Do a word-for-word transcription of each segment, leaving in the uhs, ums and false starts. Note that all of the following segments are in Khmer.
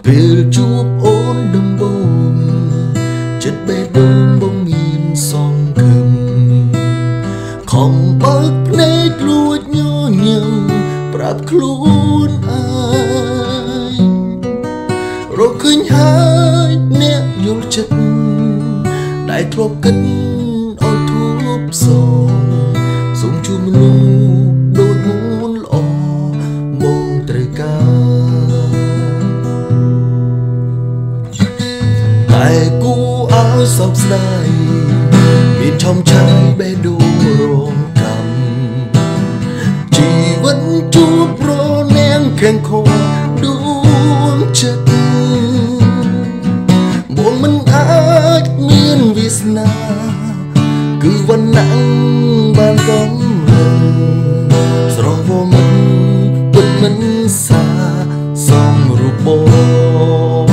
ពេលជួបអូនដំបូងចិត្តបេះដូងបងមានសង្ឃឹមខំបើកភ្នែកលួចញញឹមប្រាប់ខ្លួនអើយរកឃើញហើយអ្នកយល់ចិត្តដែលធ្លាប់គិតឲ្យធូបសងសូមជួបមនុស្សដូចមុនល្អមកត្រូវការតែគូឲ្យសោកស្ដាយមានឈំឆាយបេះដូងរងកម្មជីវិតជួបប្រនាងខែងខដួងចិត្តបងមិនអាចមានវាសនាគឺវណ្ណៈបានកំហឹងស្រស់វមិនពិតមិនសាសំរូបបង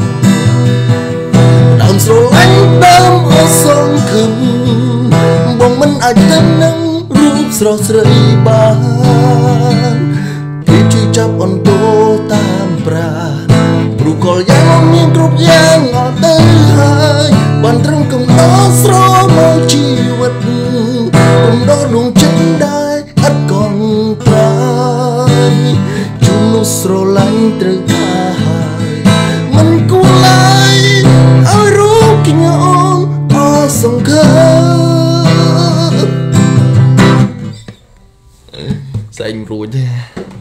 ដើមស្រឡាញ់ដើមអសងខឹងបងមិនអាចទៅនឹងរូបស្រស់ស្រីបានភាពជឿចាប់អន្តោតាមប្រាព្រោះកលយ៉ាងមានគ្រប់យ៉ាងអត់ទៅហើយបានត្រឹមកំដរស្រមកជីវិតកំដរដួងចិត្តដែរអត់កងត្រាយជួននោះស្រឡាញ់ត្រូវការហើយមិនគួរឡើយឲ្យរូបខ្ញុំអសង្ឃឹមសែងរួចទេ